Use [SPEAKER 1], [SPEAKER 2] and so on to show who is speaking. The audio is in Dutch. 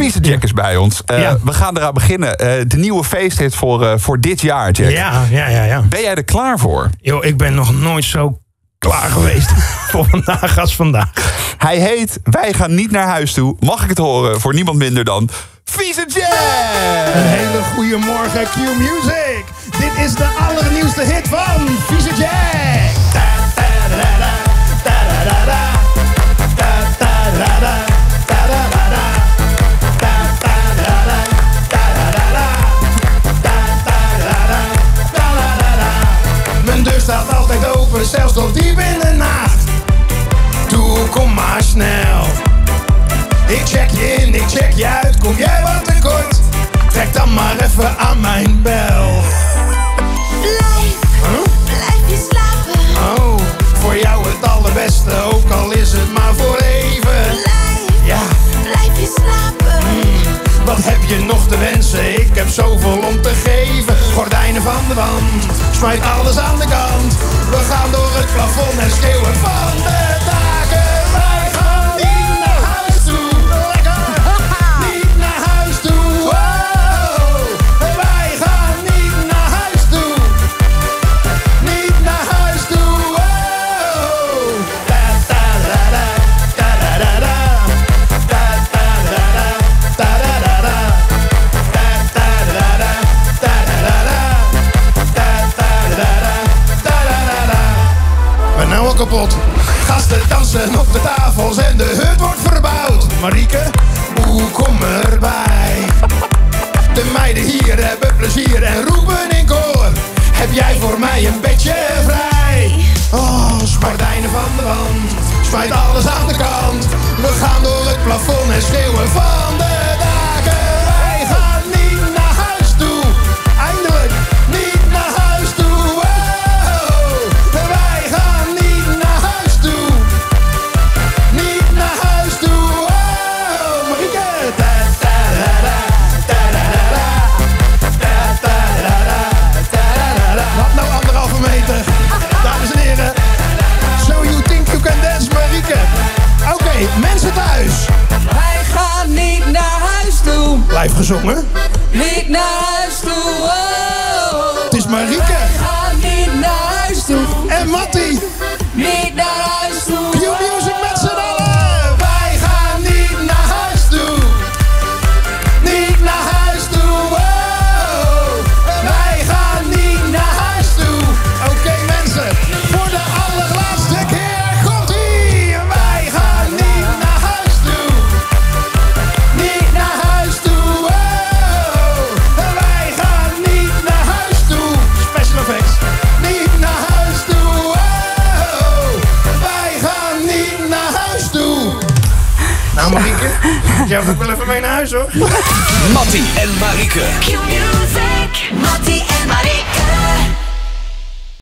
[SPEAKER 1] Vieze Jack is bij ons. We gaan eraan beginnen. De nieuwe feesthit voor dit jaar, Jack.
[SPEAKER 2] Ja.
[SPEAKER 1] Ben jij er klaar voor?
[SPEAKER 2] Yo, ik ben nog nooit zo klaar geweest voor vandaag als vandaag.
[SPEAKER 1] Hij heet Wij gaan niet naar huis toe. Mag ik het horen voor niemand minder dan Vieze Jack!
[SPEAKER 2] Een hele goede morgen, Q Music. Dit is de allernieuwste hit van Vieze Jack. Mijn deur staat altijd open, zelfs tot diep in de nacht. Toe, kom maar snel. Ik check je in, ik check je uit, kom jij wat tekort? Trek dan maar even aan mijn bel.
[SPEAKER 3] Blijf je slapen.
[SPEAKER 2] Oh, voor jou het allerbeste, ook al is het maar voor even.
[SPEAKER 3] Blijf je slapen.
[SPEAKER 2] Wat heb je nog te wensen? Ik heb zoveel om te geven. Gordijnen van de wand, smijt alles aan de kant. We gaan door het plafond en schreeuwen van de daken. Wij gaan niet naar huis toe. Lekker. Niet naar huis toe. Oh. Wij gaan niet naar huis toe. Niet naar huis toe. Oh. Da da da da da da da da. Da da da da da da da da. Da da da da da da da da. Da da da da da da da. Ben nou al kapot. Gasten dansen op de tafels en de hut wordt verbouwd. Marieke, kom erbij. De meiden hier hebben plezier en roepen in koor. Heb jij voor mij een bedje vrij? Oh, gordijnen van de wand, smijt alles aan de kant. We gaan door het plafond en schreeuwen van de daken. Wij gaan niet naar huis toe, eindelijk niet naar huis toe. Oh, wij gaan niet naar huis toe, niet naar huis toe. Oh, Marieke. Da da da da da da da da da da da da. Wat nou 1,5 meter? Dames en heren, so you think you can dance, Marieke? Oké, mensen thuis.
[SPEAKER 4] Wij gaan niet naar huis toe.
[SPEAKER 2] Blijf gezongen.
[SPEAKER 4] Niet naar huis toe. Oh.
[SPEAKER 2] Het is Marieke.
[SPEAKER 4] Wij gaan niet naar huis toe.
[SPEAKER 2] En Mattie.
[SPEAKER 4] Niet naar huis toe.
[SPEAKER 2] Q-Music met z'n allen. Wij gaan niet naar huis toe. Niet naar huis toe. Oh. Wij gaan niet naar huis toe. Oké, mensen, voor de allerlaatste keer komt ie. Wij gaan niet naar huis toe. Niet naar huis toe. Oh. Wij gaan niet naar huis toe. Special effects. Niet naar huis toe. Oh. Wij gaan niet naar huis toe. Nou, Marieke, jij hoeft ook wel even mee naar huis, hoor.
[SPEAKER 5] Mattie en Marieke.
[SPEAKER 3] Q-Music. Mattie en Marieke.